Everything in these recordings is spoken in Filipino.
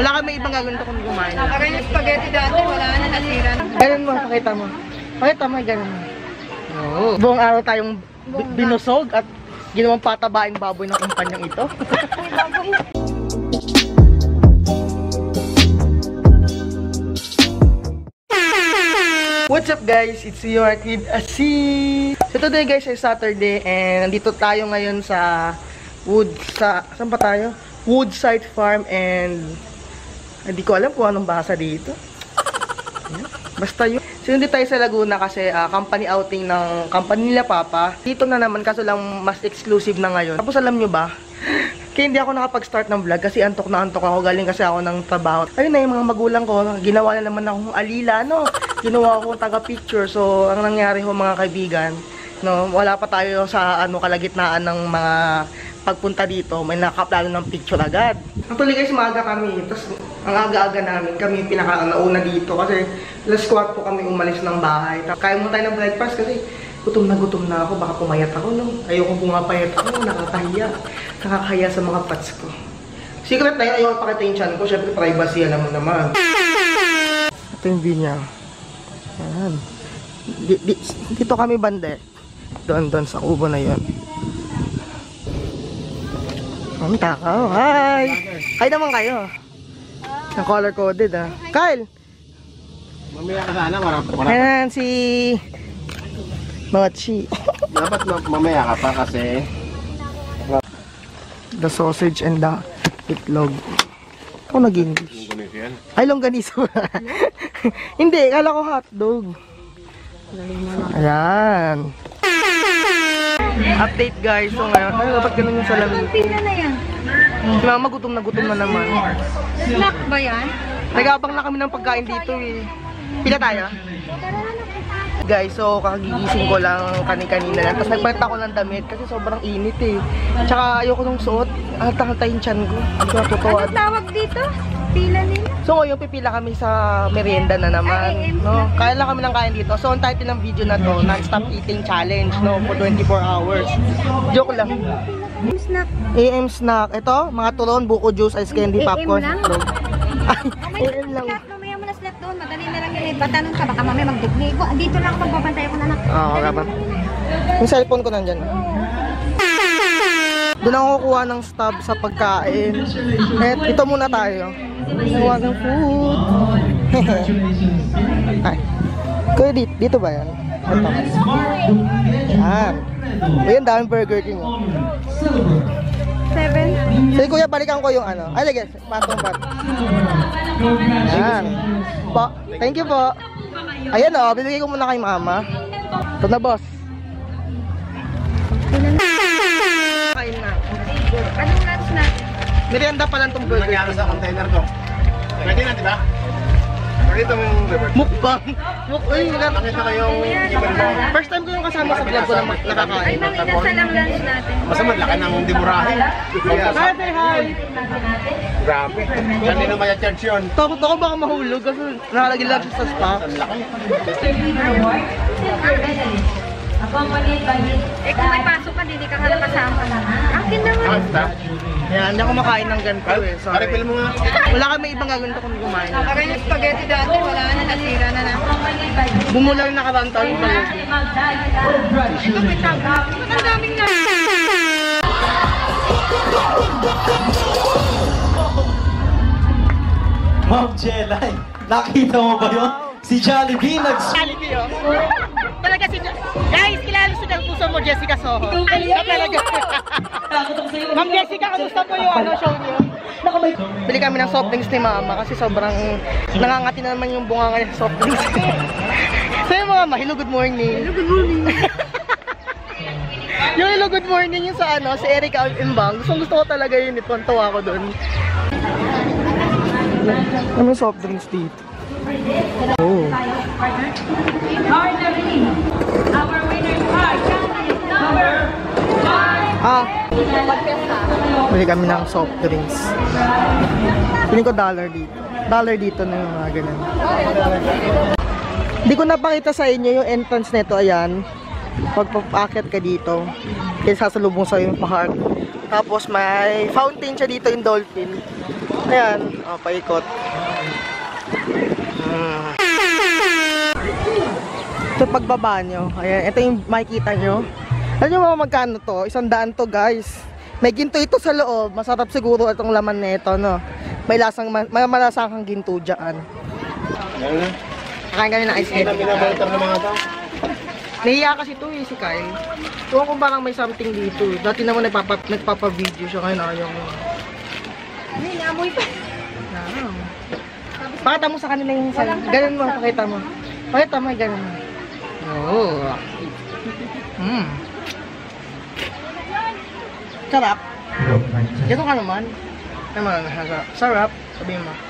Wala kami ibang gaganto kung kumain. Parang yung spaghetti dati, wala na, nasira. Ganun mo, pakita mo. Pakita mo, ganun mo. Oh. Buong araw tayong binusog at ginawang patabaing baboy ng kumpanyang ito. What's up guys? It's your kid Asi. So today guys ay Saturday and nandito tayo ngayon sa saan pa tayo? Woodside Farm and hindi ko alam kung anong basa dito. Basta yun. So hindi tayo sa Laguna kasi company outing ng company nila Papa. Dito na naman kaso lang mas exclusive na ngayon. Tapos alam nyo ba? Kaya hindi ako nakapag-start ng vlog kasi antok na antok ako. Galing kasi ako ng trabaho. Ayun na yung mga magulang ko. Ginawa na naman akong alila, no? Ginawa akong taga-picture. So, ang nangyari ho mga kaibigan, no? Wala pa tayo sa kalagitnaan ng mga pagpunta dito. May nakaplano ng picture agad. Actually guys, maaga kami. Tapos, ang aga-aga namin, kami pinaka-nauna dito. Kasi, last 4 po kami umalis ng bahay. Kaya mo tayo ng breakfast kasi gutom na ako. Baka pumayat ako, no? Ayoko pumapayat ako. Nakakahiya sa mga pats ko. Secret na yun, ayoko pakita yung chan ko. Siyempre, privacy, alam mo naman. Ito yung view niya. Ayan. Dito kami bande. Doon sa kubo na yun. Ang takaw. Hi! Hi naman kayo. Ang color coded Kyle! Mamaya ka sana, marap. Ayan si Mochi. Dapat mamaya ka pa kasi the sausage and the itlog. Ako nag-English. Ay, longganisa. Hindi, kala ko hotdog. Ayan. Update guys. So ngayon, dapat ganun yung salamin. Pila na yan. Si Mama gutom na naman. Snack ba yan? Nag-aabang na kami ng pagkain dito eh. Pila tayo? Guys, so kakagigising ko lang kanina lang. Tapos nagpalit ako ng damit kasi sobrang init eh. Tsaka ayoko nung suot. Halta-halta yung tiyan ko. Hindi ko natutuwa. Ano tawag dito? Pila nila? So ngayon pipila kami sa merienda na naman. No? Kaya lang kami ng kain dito. So ang title ng video na to, Non-Stop Eating Challenge, no? For 24 hours. Joke lang. Snack. AM snack. Ito, mga turon, buko juice, ice candy, popcorn. AM lang? Ay, AM lang. Mamaya mo na snack doon. Madali na lang yun. Batanong ka, baka mamaya magdigni. Dito lang ako magbabantay ako na anak. Oo, dapat. Yung cellphone ko nandyan. Doon ako kukuha ng stub sa pagkain. Eh, ito muna tayo. Kuha ng food. Ay. Kuya, dito ba yan? Ito. Yan. Ayan, daming Burger King. 7. Sige kuya, balikan ko yung ano. Ay, lagi. Pasong bat. Yan. Po. Thank you po. Ayan o, bibigay ko muna kay Mama. Ito na, boss. Kain na. Anong lunch na? Merienda pa lang itong Burger nangyari King. sa container to. Pwede na, di ba? Pakita mo yung liver. Mukbang. Uy, Pakita ko yung liver mo. first time ko yung kasama sa vlog ko na nakakain. Ay, ma'am, inasal ang lunch natin. Basta madlaka ng dimurahe. Hi, say hi! Grabe. Saan din naman yung-charge yun? Takot ako baka mahulog kasi nakalagay lang siya sa spa. Ang laki. Eh, kung may pasok ka, hindi ka nga nakasama. Akin naman. Basta. Kaya hindi ako makain ng ganito eh. Sorry. Refill mo nga. Wala kami ibang gaganto kung kumain. Parang yung spaghetti dati, wala na, nasira na na. Bumula yung nakarantay. Ito, may taga. Ang daming na. Ma'am Jelay, nakita mo ba yun? Si Jollibee Jollibee oh. Talaga si guys, kilala sa puso mo Jessica Soho. Ay, talaga. Ma'am Jessica, kamusta po yung show niyo? Bili kami ng soft drinks ni Mama kasi sobrang nangangati na naman yung bunganga niya sa soft drinks. So yung Mama, hello, good morning. Hello, good morning. Yung hello, good morning yung sa si Erica Imbang. Gusto ko talaga yun. Tuwa ko doon. May soft drinks dito. Oh. Bili kami ng soft drinks. Piling ko $1 dito. $1 dito na yung mga ganun. Hindi ko napakita sa inyo yung entrance nito. Ayan. Pag aakyat ka dito, kaya sasalubong sa'yo yung park. Tapos may fountain siya dito yung dolphin. Ayan, paikot. Ito pagbaba nyo. Ayan, ito yung makikita nyo. Alam nyo mga magkano to? 100 to guys. May ginto ito sa loob. Masarap siguro itong laman nito, no? May lasang, may malasang kang ginto dyan. Kakain kami ng ice cream. Nahiya kasi ito si Kyle. Tuwa kung parang may something dito. Dati naman nagpapa-video siya, ngayon ayaw mo. Hindi, naamoy pa. Pakita mo sa kanila yung ganun mo, pakita mo. Pakita mo, ganun mo. Oh. Sarap. Ganun ka naman. Sarap. Sabihin mo.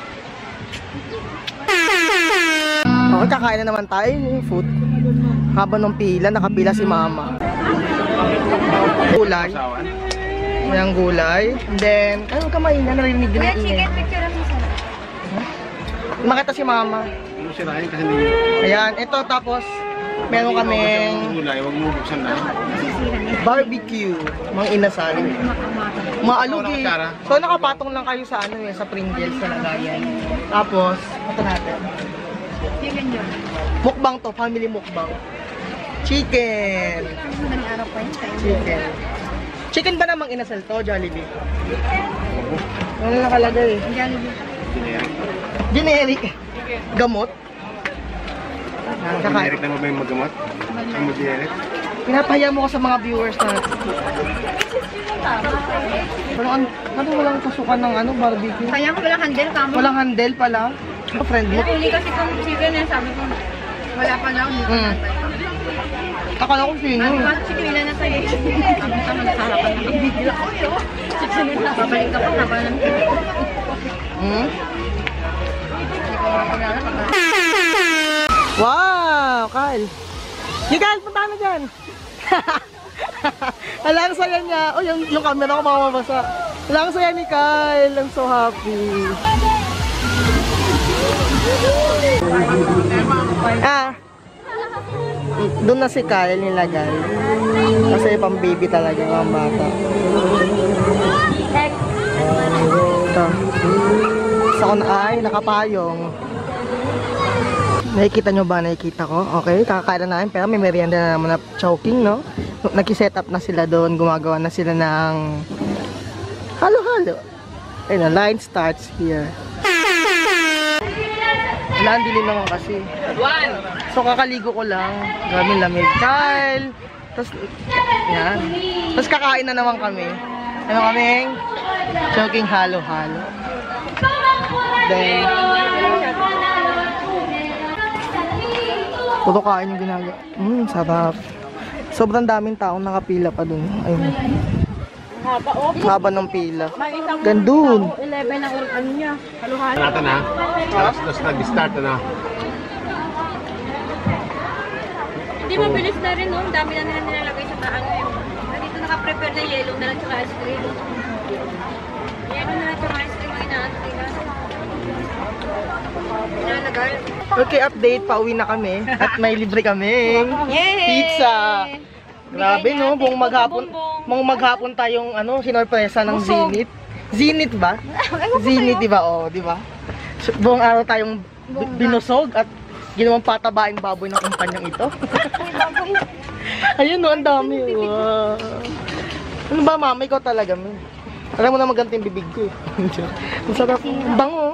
Okay, kakain na naman tayo yung food. Habang ng pila, nakapila si mama. Gulay. Mayang gulay. And then, ano kamain na narinig din Kuya, ang ingay. chicken picture mo sana. Makita si mama. Ano sirahin kasi hindi. Ayan, ito tapos meron kaming Gulay, huwag mo buksan na. barbecue, mga inasal. Mga alugi. Kutsara. So nakapatong lang kayo sa ano eh, sa Pringles na lagayan. Tapos, ito natin. Chicken yun. Mukbang to, family mukbang. Chicken. Madaling araw pa yun. Chicken. Chicken ba namang inasal to, Jollibee? Ano nakalagay? Jollibee. Generic. Gamot. Generic na mo ba yung maggamot? Ang mo generic? Pinapahiya mo ko sa mga viewers natin. Pero ano walang kasukan ng ano, barbecue? Kaya ko walang handle ka mo. Walang handle pala. Oh, friend mo. Huli kasi kung chicken eh, sabi ko, wala pa daw. Hindi ko Akala ko sino. Ano ba? Chicken ilan na sa'yo? Sabi ka mo, nasa harapan na bigil ako. Chicken na, babalik ka pa, haba ng Wow, Kyle. Hey, Kyle, punta na dyan. Alang saya niya. Oh, yung camera ko mamabasa. Alang saya ni Kyle. I'm so happy. Doon na si Kyle nilagay. Kasi pang baby talaga mga bata. Ito. Sa ko na ay nakapayong. Nakikita nyo ba? Nakikita ko? Okay, kakakain na namin. Pero may merienda na naman na choking, no? Nag-set up na sila doon. Gumagawa na sila ng halo-halo. Ayun na, line starts here. Wala, ang dilim naman kasi. So, kakaligo ko lang. Grabe lamig. Kyle! Tapos, yan. Tapos, kakain na naman kami. Ano kaming? Choking halo-halo. Then, puro kain yung ginagawa. Sarap. Sobrang daming taong nakapila pa dun. Ayun. Haba ng pila. Gandun. 11 ang ano niya. Haluhan. Natin ha. Tapos nag-start na. Hindi mabilis na rin, no? Ang dami na nila nilalagay sa taan. Dito naka-prepare na yellow na lang sa ice cream. Yellow na lang sa ice cream ang inaantay ka. Inalagay. Okay, update. Pauwi na kami. At may libre kaming pizza. Grabe, no? Buong maghapon tayong sinorpresa ng Zenith. Zenith ba? Zenith, di ba? Oh, di ba? So, buong araw tayong binusog at ginawang patabaing baboy ng kumpanyang ito. Ayun, no? Ang dami. Wow. Ano ba, mama? Ikaw talaga, man. Alam mo na maganda yung bibig ko. Ang sarap. Ang bango.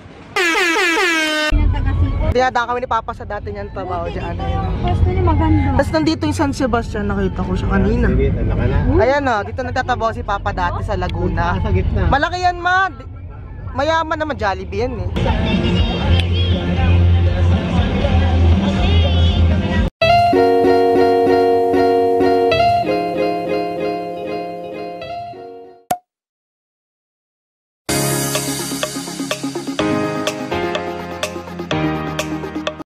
Dinadaan kami ni Papa sa dati niyang trabaho dyan. Pwesto niya maganda. Tapos nandito yung San Sebastian, nakita ko siya kanina. Ayan na, dito nagtatrabaho si Papa dati sa Laguna. Sa gitna. Malaki yan, ma. Mayaman naman, Jollibee yan eh.